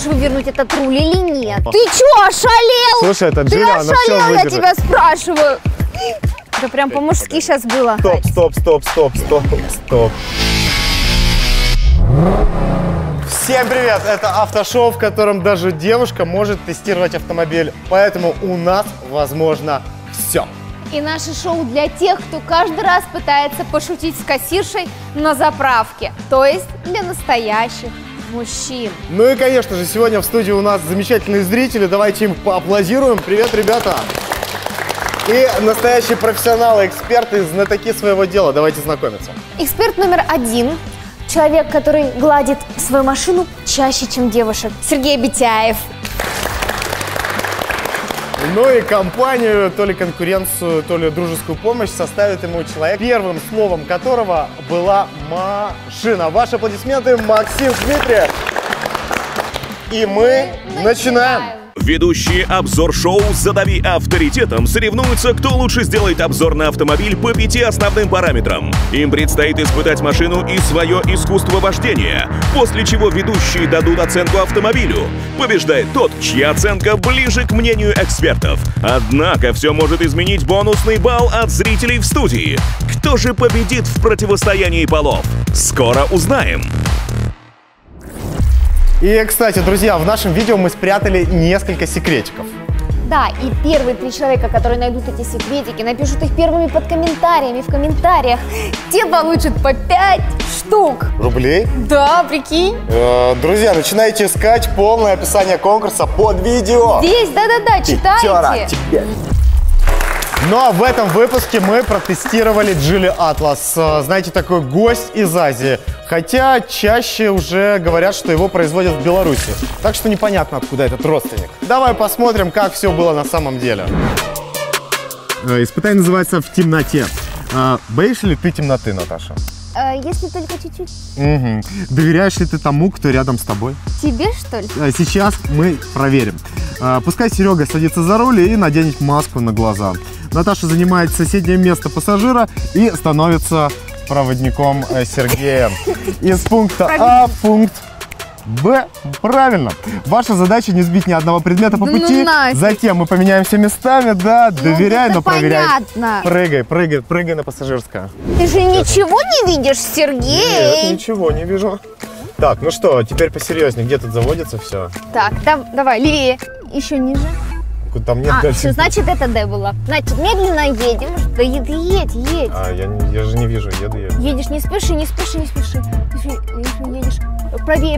можешь вывернуть этот руль или нет? Ты чё, ошалел? Слушай, это Ты Джуля, она все ошалел, я выдержит. тебя спрашиваю. Это прям по-мужски сейчас было. Стоп. Всем привет! Это автошоу, в котором даже девушка может тестировать автомобиль. Поэтому у нас возможно все. И наше шоу для тех, кто каждый раз пытается пошутить с кассиршей на заправке. То есть для настоящих мужчин. Ну и, конечно же, сегодня в студии у нас замечательные зрители. Давайте им поаплодируем. Привет, ребята! И настоящие профессионалы, эксперты, знатоки своего дела. Давайте знакомиться. Эксперт номер 1. Человек, который гладит свою машину чаще, чем девушек. Сергей Битяев. Ну и компанию, то ли конкуренцию, то ли дружескую помощь составит ему человек, первым словом которого была машина. Ваши аплодисменты, Максим Дмитриев. И мы начинаем. Ведущие обзор-шоу «Задави авторитетом» соревнуются, кто лучше сделает обзор на автомобиль по 5 основным параметрам. Им предстоит испытать машину и свое искусство вождения, после чего ведущие дадут оценку автомобилю. Побеждает тот, чья оценка ближе к мнению экспертов. Однако все может изменить бонусный балл от зрителей в студии. Кто же победит в противостоянии полов? Скоро узнаем. И, кстати, друзья, в нашем видео мы спрятали несколько секретиков. Да, и первые 3 человека, которые найдут эти секретики, напишут их первыми под комментариями в комментариях, те получат по 5 штук. Рублей? Да, прикинь. Друзья, начинайте искать полное описание конкурса под видео. Здесь, да-да-да, читайте. Ну а в этом выпуске мы протестировали Geely Atlas. Знаете, такой гость из Азии. Хотя чаще уже говорят, что его производят в Беларуси. Так что непонятно, откуда этот родственник. Давай посмотрим, как все было на самом деле. Испытание называется «В темноте». Боишься ли ты темноты, Наташа? Если только чуть-чуть. Угу. Доверяешь ли ты тому, кто рядом с тобой? Тебе, что ли? Сейчас мы проверим. Пускай Серега садится за руль и наденет маску на глаза. Наташа занимает соседнее место пассажира и становится проводником Сергея. Из пункта А в пункт Б. Правильно. Ваша задача не сбить ни одного предмета по пути. Затем мы поменяемся местами. Да, доверяй, но проверяй. Понятно. Прыгай на пассажирское. Ты же ничего не видишь, Сергей? Нет, ничего не вижу. Так, ну что, теперь посерьезнее. Где тут заводится все? Так, давай, левее. Еще ниже. Там нет дальше. Все, значит, это Д было. Значит, медленно едем. Да едь. Я же не вижу, еду. Едешь, не спеши. Едешь. Правее.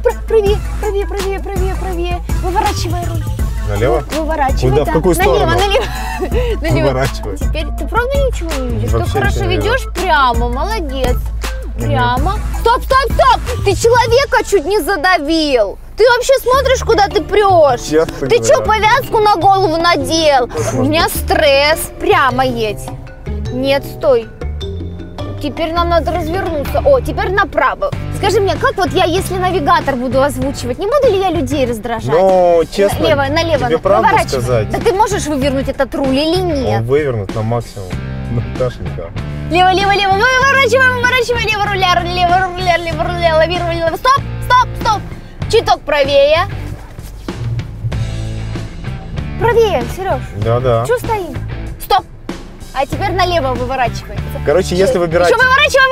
Выворачивай руль. Налево? Выворачивай, куда? да. В какую сторону? Налево. Выворачивай. Теперь ты правда ничего не видишь? Вообще Ты хорошо ничего не ведешь? Прямо, молодец. Прямо. Стоп! Ты человека чуть не задавил. Ты вообще смотришь, куда ты прешь? Ты что, повязку на голову надел? У меня стресс. Прямо едь. Нет, стой. Теперь нам надо развернуться. О, теперь направо. Скажи мне, как вот я, если навигатор буду озвучивать, не буду ли я людей раздражать? Ну, честно, налево. тебе правду сказать? Да ты можешь вывернуть этот руль или нет? Он вывернут на максимум. Наташенька. Лево. Выворачивай, лево руля, лови руль. Стоп. Чуток правее. Правее, Сереж. Да. Чего стоим? Стоп. А теперь налево выворачивай. Короче, если выбирать... Еще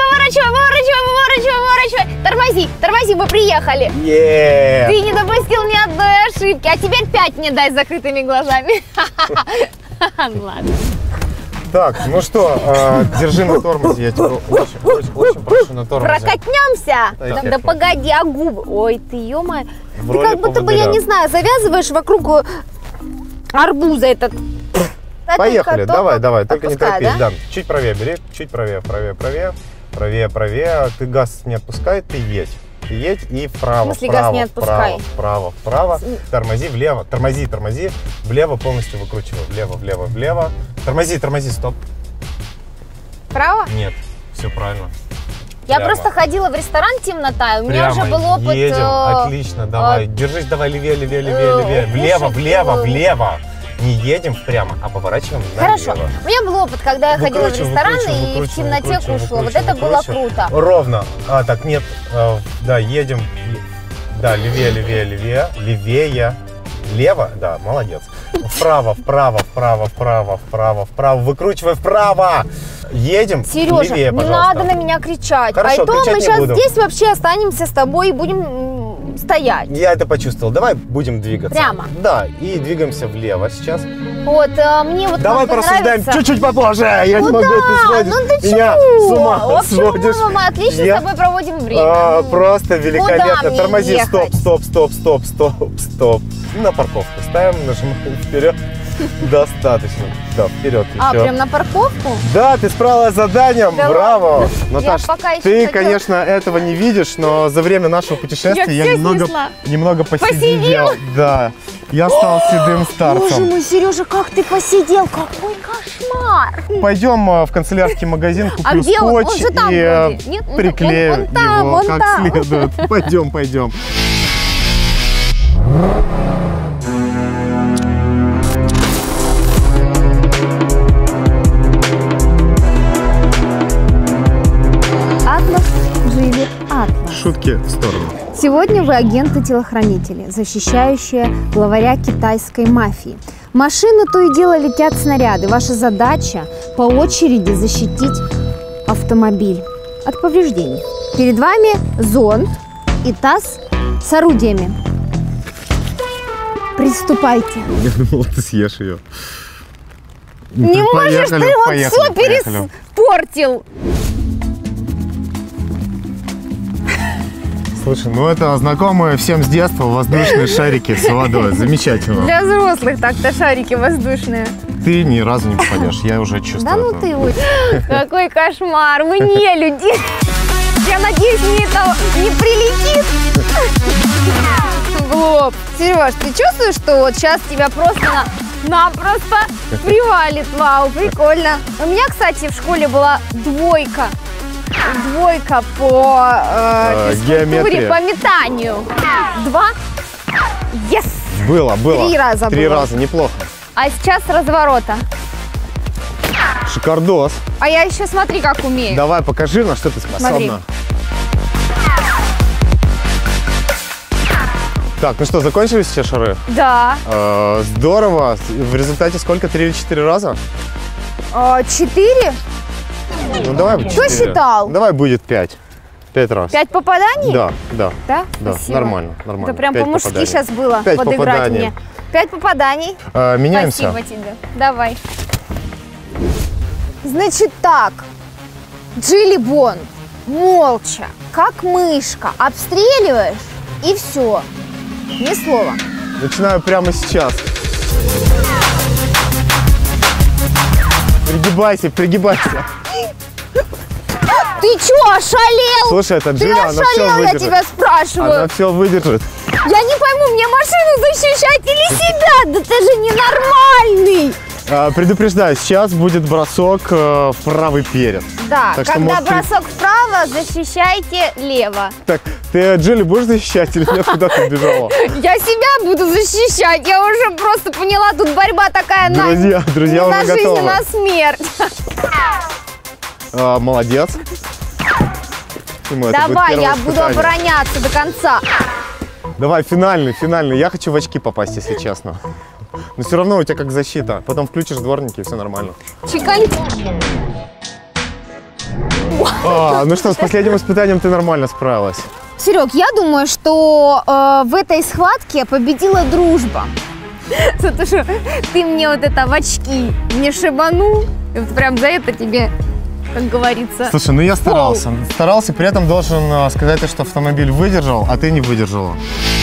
выворачивай. Тормози, мы приехали. Ты не допустил ни одной ошибки. А теперь 5 мне дай с закрытыми глазами. Ладно. Так, ну что, держи на тормозе, я тебя очень прошу на тормозе. Прокатнемся? Да погоди, а губы? Ой, ты, ё-моё. Ты как будто бы, я поводыря. не знаю, завязываешь вокруг арбуза этот. Поехали, давай, только не Отпускай, торопись, да? да. Чуть правее бери, чуть правее. Ты газ не отпускай, ты едь. И вправо, В смысле, газ не отпускай? вправо. Тормози влево, тормози. Влево полностью выкручивай. Влево. Тормози, стоп. Право? Нет, все правильно. Я Прямо. просто ходила в ресторан «Темнота», у меня уже был опыт... едем, отлично, давай. Держись, давай левее. Влево. Не едем прямо, а поворачиваем налево. Хорошо. У меня был опыт, когда я ходила в ресторан и в темноте кушала. Вот это было круто. Ровно. Так, нет. Да, едем. Да, левее, левее, левее. Левее. Лево, да, молодец. Вправо, вправо, вправо, вправо, вправо, вправо. Выкручивай вправо. Едем. Сережа, левее, не пожалуйста. надо на меня кричать. Хорошо, а то кричать мы не сейчас буду. здесь вообще останемся с тобой и будем стоять. Я это почувствовал. Давай будем двигаться. Прямо? Да, и двигаемся влево сейчас. Вот, мне вот Давай как-то порассуждаем нравится. чуть-чуть попозже. Я не Ну могу, да, ты сводишь ну ты меня чего? с ума В общем, сводишь. мы отлично Я- с тобой проводим время. Ну, Просто великолепно. куда мне Тормози, стоп, ехать? стоп, стоп, стоп, стоп, стоп. На парковку ставим, нажимаем вперед. Достаточно. Да, вперед еще. прям на парковку? Да, ты справилась с заданием, Да браво! ладно. Наташ, пока еще ты, хотела- конечно, этого не видишь, но за время нашего путешествия Я я всё снесла. немного посидел. Посидел? Да, я стал седым Боже старцем. мой, Сережа, как ты посидел, какой кошмар! Пойдем в канцелярский магазин, куплю А где он? скотч Он же там и вроде. Нет? Он приклею он там, его он как там. следует. Пойдем, пойдем. Атлас, Джили, Атлас. Шутки в сторону. Сегодня вы агенты-телохранители, защищающие главаря китайской мафии. В машину то и дело летят снаряды. Ваша задача по очереди защитить автомобиль от повреждений. Перед вами зонт и таз с орудиями. Приступайте. Я думал, ты съешь ее. Не можешь, ты вот все переспортил. Слушай, ну это знакомые всем с детства воздушные шарики с водой. Замечательно. Для взрослых так-то шарики воздушные. Ты ни разу не попадешь, я уже чувствую. Да ну это. ты, ой. Какой кошмар, вы не люди. Я надеюсь, мне это не прилетит. Глоб. Сереж, ты чувствуешь, что вот сейчас тебя просто-напросто привалит? Вау, прикольно. У меня, кстати, в школе была двойка. Двойка по физкультуре, геометрии. по метанию. 2. Yes! Было. 3 раза Три было. раза, неплохо. А сейчас с разворота. Шикардос. А я еще смотри, как умею. Давай, покажи, на что ты способна. Смотри. Так, ну что, закончились все шары? Да. Здорово. В результате сколько? 3 или 4 раза? 4? Ну давай. Кто 4. считал? Давай будет 5. 5 раз. 5 попаданий? Да. Да? Да, Спасибо. нормально. Это прям 5 по-мужски попаданий. сейчас было 5 подыграть попаданий. мне. 5 попаданий. Меняемся. Спасибо тебе. Давай. Значит так. Джилли Бонд, молча, как мышка, обстреливаешь и все. Ни слова. Начинаю прямо сейчас. Пригибайся. Ты чё, ошалел? Слушай, это Ты Джилли, она все ошалел, я выдержит. тебя спрашиваю. Она все выдержит. Я не пойму, мне машину защищать или себя? Да ты же ненормальный. Предупреждаю, сейчас будет бросок в правый перед. Да, Так что, когда может, ты- бросок вправо, защищайте лево. Так, ты Джилли будешь защищать или нет? Куда ты бежала? Я себя буду защищать. Я уже просто поняла, тут борьба такая Друзья не уже на жизнь, готовы. а на смерть. Молодец. Думаю, это будет Давай, первое я буду испытание. обороняться до конца. Давай, финальный. Я хочу в очки попасть, если честно. Но все равно у тебя как защита. Потом включишь дворники, и все нормально. Чекань. Ну что, с последним испытанием ты нормально справилась. Серег, я думаю, что в этой схватке победила дружба. За то, что ты мне вот это в очки не шибанул. И вот прям за это тебе, как говорится. Слушай, ну я старался. Старался, при этом должен сказать, что автомобиль выдержал, а ты не выдержала.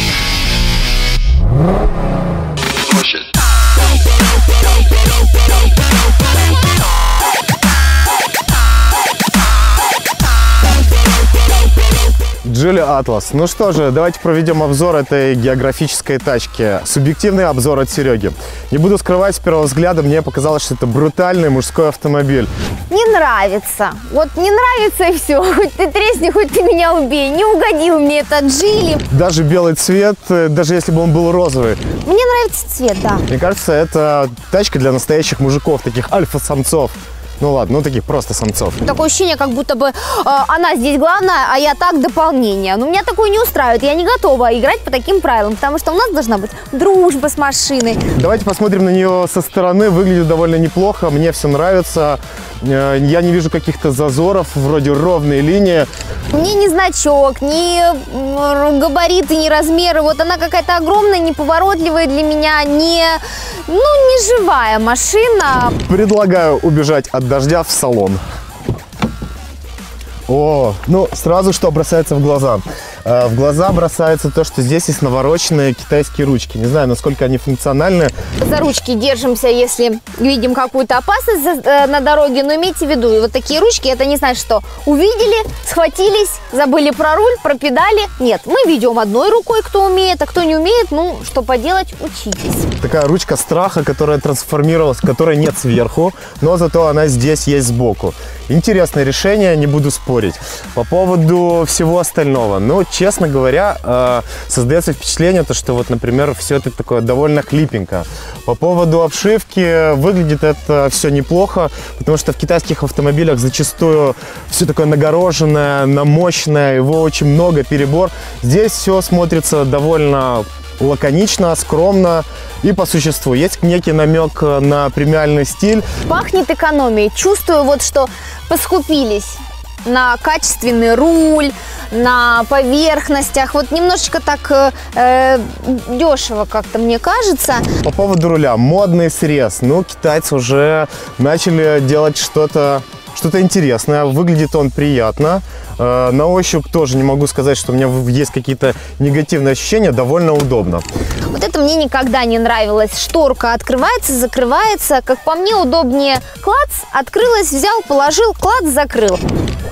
Джилли Атлас. Ну что же, давайте проведем обзор этой географической тачки. Субъективный обзор от Сереги. Не буду скрывать, с первого взгляда мне показалось, что это брутальный мужской автомобиль. Не нравится. Вот не нравится и все. Хоть ты тресни, хоть ты меня убей. Не угодил мне этот Джилли. Даже белый цвет, даже если бы он был розовый. Мне нравится цвет, да. Мне кажется, это тачка для настоящих мужиков, таких альфа-самцов. Ну ладно, ну таких просто самцов. Такое ощущение, как будто бы она здесь главная, а я так дополнение. Но меня такое не устраивает. Я не готова играть по таким правилам, потому что у нас должна быть дружба с машиной. Давайте посмотрим на нее со стороны. Выглядит довольно неплохо, мне все нравится. Я не вижу каких-то зазоров, вроде ровные линии. Ни значок, ни габариты, ни размеры. Вот она какая-то огромная, неповоротливая для меня, не живая машина. Предлагаю убежать от дождя в салон. О, ну сразу что бросается в глаза. В глаза бросается то, что здесь есть навороченные китайские ручки. Не знаю, насколько они функциональны. За ручки держимся, если видим какую-то опасность на дороге, но имейте в виду, вот такие ручки, это не значит, что увидели, схватились, забыли про руль, про педали. Нет, мы ведем одной рукой, кто умеет, а кто не умеет, ну, что поделать, учитесь. Такая ручка страха, которая трансформировалась, которой нет сверху, но зато она здесь есть сбоку. Интересное решение, не буду спорить. По поводу всего остального, ну, честно говоря, создается впечатление, что вот, например, все это такое довольно хлипенько. По поводу обшивки, выглядит это все неплохо, потому что в китайских автомобилях зачастую все такое нагороженное, намощенное, его очень много, перебор. Здесь все смотрится довольно лаконично, скромно и по существу. Есть некий намек на премиальный стиль. Пахнет экономией. Чувствую вот, что поскупились на качественный руль, на поверхностях. Вот немножечко так дешево как-то, мне кажется. По поводу руля. Модный срез. Ну, китайцы уже начали делать что-то интересное. Выглядит он приятно. На ощупь тоже не могу сказать, что у меня есть какие-то негативные ощущения. Довольно удобно. Вот это мне никогда не нравилось. Шторка открывается, закрывается. Как по мне, удобнее клац, открылась, взял, положил, клац, закрыл.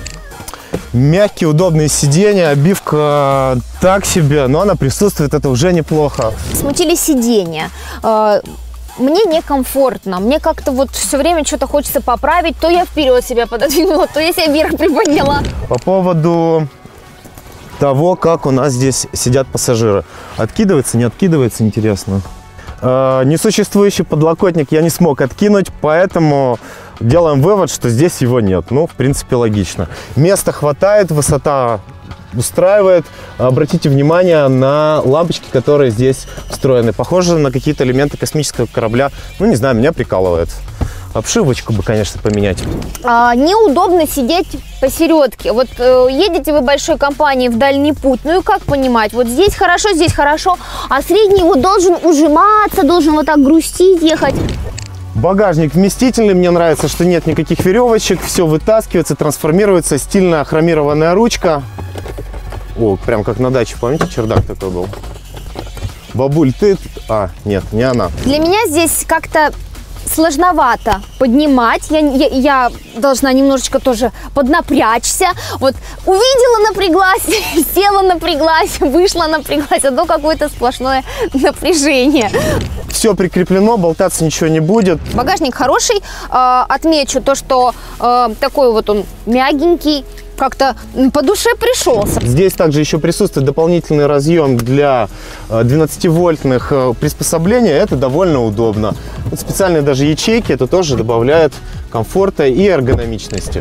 Мягкие, удобные сиденья, обивка так себе, но она присутствует, это уже неплохо. Смутили сиденья. Мне некомфортно, мне как-то вот все время что-то хочется поправить, то я вперед себя пододвинула, то я себя вверх приподняла. По поводу того, как у нас здесь сидят пассажиры. Откидывается, не откидывается, интересно. Несуществующий подлокотник я не смог откинуть, поэтому делаем вывод, что здесь его нет. Ну, в принципе, логично. Места хватает, высота устраивает. Обратите внимание на лампочки, которые здесь встроены. Похожи на какие-то элементы космического корабля. Ну, не знаю, меня прикалывает. Обшивочку бы, конечно, поменять. Неудобно сидеть посередке. Вот едете вы большой компанией в дальний путь, ну и как понимать? Вот здесь хорошо, а средний вот должен ужиматься, должен вот так грустить, ехать. Багажник вместительный, мне нравится, что нет никаких веревочек, все вытаскивается, трансформируется, стильная хромированная ручка. О, прям как на даче, помните, чердак такой был? Бабуль, ты... А, нет, не она. Для меня здесь как-то сложновато поднимать. Я должна немножечко тоже поднапрячься. Вот увидела, напряглась, села, напряглась, вышла, напряглась, а то какое-то сплошное напряжение. Все прикреплено, болтаться ничего не будет. Багажник хороший. Отмечу то, что такой вот он мягенький. Как-то по душе пришелся. Здесь также еще присутствует дополнительный разъем для 12-вольтных приспособлений. Это довольно удобно. Вот специальные даже ячейки, это тоже добавляет комфорта и эргономичности.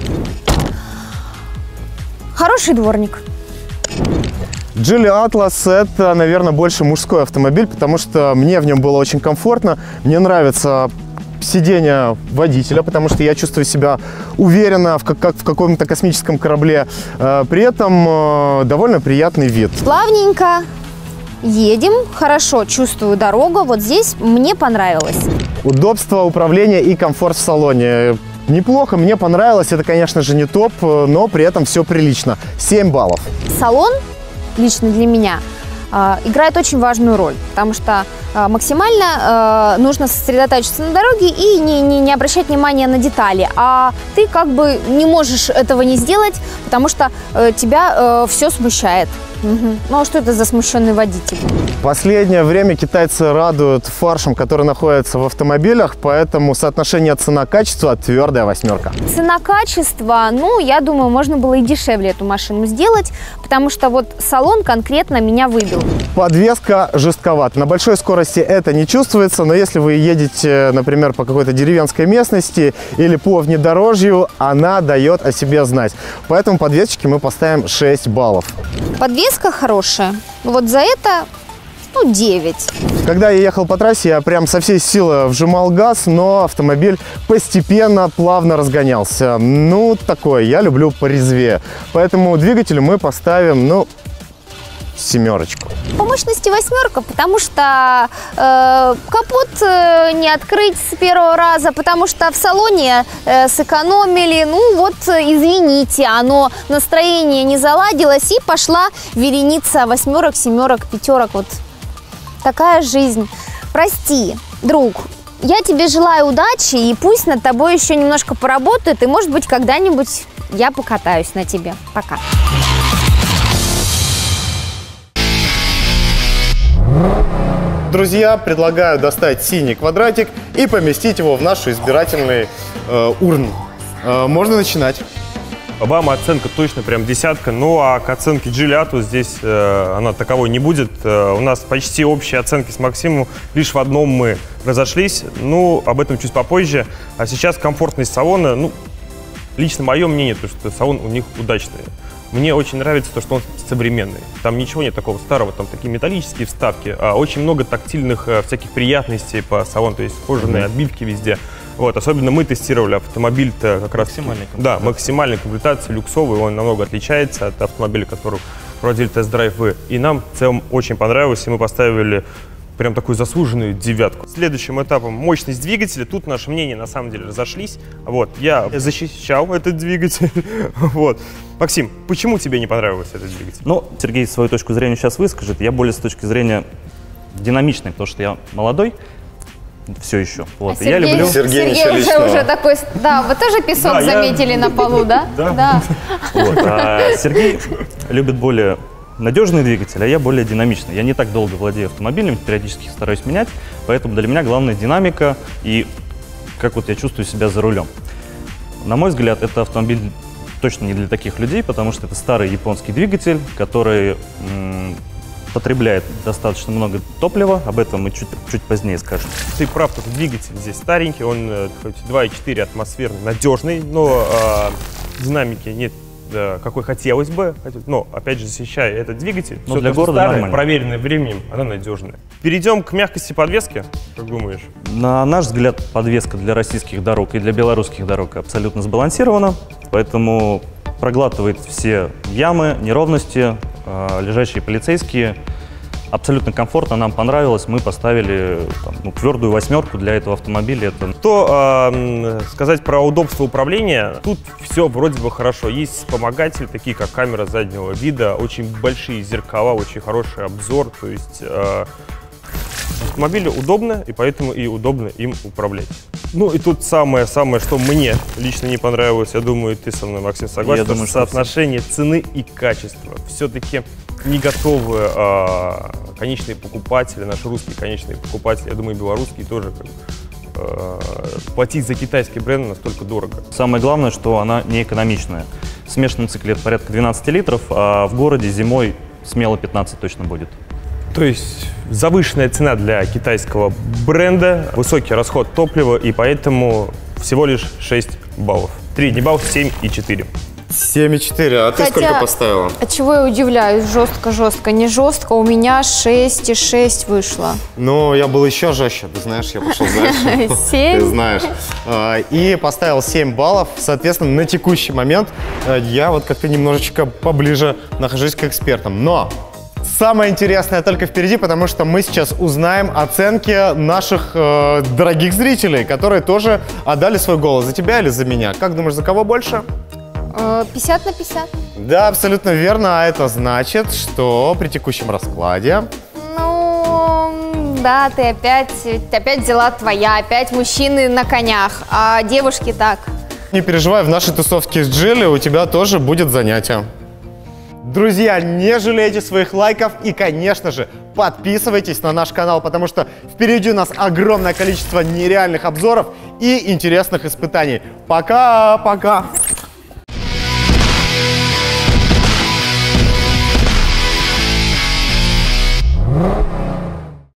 Хороший дворник. Geely Atlas – это, наверное, больше мужской автомобиль, потому что мне в нем было очень комфортно. Мне нравится сиденье водителя, потому что я чувствую себя уверенно, как в каком-то космическом корабле. При этом довольно приятный вид. Плавненько едем, хорошо чувствую дорогу. Вот здесь мне понравилось. Удобство управления и комфорт в салоне. Неплохо, мне понравилось. Это, конечно же, не топ, но при этом все прилично. 7 баллов. Салон лично для меня играет очень важную роль, потому что максимально нужно сосредоточиться на дороге и не обращать внимания на детали. А ты как бы не можешь этого не сделать, потому что тебя все смущает. Угу. Ну а что это за смущенный водитель? В последнее время китайцы радуют фаршем, который находится в автомобилях, поэтому соотношение цена-качество твердая восьмерка. Цена-качество, ну, я думаю, можно было и дешевле эту машину сделать, потому что вот салон конкретно меня выбил. Подвеска жестковата. На большой скорости это не чувствуется, но если вы едете, например, по какой-то деревенской местности или по внедорожью, она дает о себе знать. Поэтому подвесочке мы поставим 6 баллов. Подвеска хорошая. Вот за это, ну, 9. Когда я ехал по трассе, я прям со всей силы вжимал газ, но автомобиль постепенно, плавно разгонялся. Ну, такое, я люблю порезвее. Поэтому двигателю мы поставим, ну, 7. По мощности 8, потому что капот не открыть с первого раза, потому что в салоне сэкономили. Ну вот, извините, оно настроение не заладилось, и пошла вереница 8, 7, 5. Вот такая жизнь. Прости, друг. Я тебе желаю удачи, и пусть над тобой еще немножко поработают, и, может быть, когда-нибудь я покатаюсь на тебе. Пока. Друзья, предлагаю достать синий квадратик и поместить его в нашу избирательный урну. Можно начинать. Вам оценка точно прям 10, ну а к оценке Geely здесь она таковой не будет. У нас почти общие оценки с Максимом, лишь в одном мы разошлись, ну об этом чуть попозже. А сейчас комфортность салона, ну лично мое мнение, то что салон у них удачный. Мне очень нравится то, что он современный. Там ничего нет такого старого, там такие металлические вставки, а очень много тактильных всяких приятностей по салону, то есть кожаные отбивки везде. Вот, особенно мы тестировали автомобиль-то как раз... Да, максимальной комплектации, люксовый, он намного отличается от автомобиля, который проводили тест-драйв вы. И нам в целом очень понравилось, и мы поставили прям такую заслуженную 9. Следующим этапом мощность двигателя. Тут наши мнения на самом деле разошлись. Вот, я защищал этот двигатель. Вот. Максим, почему тебе не понравился этот двигатель? Ну, Сергей свою точку зрения сейчас выскажет. Я более с точки зрения динамичной, потому что я молодой все еще. Вот. Сергей, я люблю... Сергей уже такой... Да, вы тоже песок заметили на полу, да? Да. Вот. А Сергей любит более надежный двигатель, а я более динамичный. Я не так долго владею автомобилем, периодически стараюсь менять, поэтому для меня главная динамика и как вот я чувствую себя за рулем. На мой взгляд, это автомобиль точно не для таких людей, потому что это старый японский двигатель, который потребляет достаточно много топлива, об этом мы чуть позднее скажем. Ты прав, что двигатель здесь старенький, он 2,4 атмосферный, надежный, но динамики нет какой хотелось бы, но опять же защищая этот двигатель, но для города нормально. Проверенное временем, она надежная. Перейдем к мягкости подвески, как думаешь? На наш взгляд, подвеска для российских дорог и для белорусских дорог абсолютно сбалансирована, поэтому проглатывает все ямы, неровности, лежащие полицейские. Абсолютно комфортно, нам понравилось, мы поставили твердую 8 для этого автомобиля. Что сказать про удобство управления? Тут все вроде бы хорошо. Есть вспомогатели, такие как камера заднего вида, очень большие зеркала, очень хороший обзор. То есть автомобилю удобно, и поэтому и удобно им управлять. Ну и тут самое, что мне лично не понравилось, я думаю, ты со мной, Максим, согласен, это соотношение цены и качества. Все-таки не готовы конечные покупатели, наши русские конечные покупатели, я думаю, белорусские тоже платить за китайский бренд настолько дорого. Самое главное, что она не экономичная. В смешанном цикле это порядка 12 литров, а в городе зимой смело 15 точно будет. То есть завышенная цена для китайского бренда, высокий расход топлива, и поэтому всего лишь 6 баллов. Средний балл 7,4. 7,4, а ты сколько поставила? А чего я удивляюсь? Жестко. Не жестко, у меня 6,6 вышло. Ну, я был еще жестче, ты знаешь, я пошел дальше. 7? Ты знаешь. И поставил 7 баллов, соответственно, на текущий момент я вот как-то немножечко поближе нахожусь к экспертам. Но самое интересное только впереди, потому что мы сейчас узнаем оценки наших дорогих зрителей, которые тоже отдали свой голос. За тебя или за меня? Как думаешь, за кого больше? 50 на 50. Да, абсолютно верно. А это значит, что при текущем раскладе... Ну, да, ты опять взяла твоя, опять мужчины на конях, а девушки так. Не переживай, в нашей тусовке с Geely у тебя тоже будет занятие. Друзья, не жалейте своих лайков и, конечно же, подписывайтесь на наш канал, потому что впереди у нас огромное количество нереальных обзоров и интересных испытаний. Пока-пока!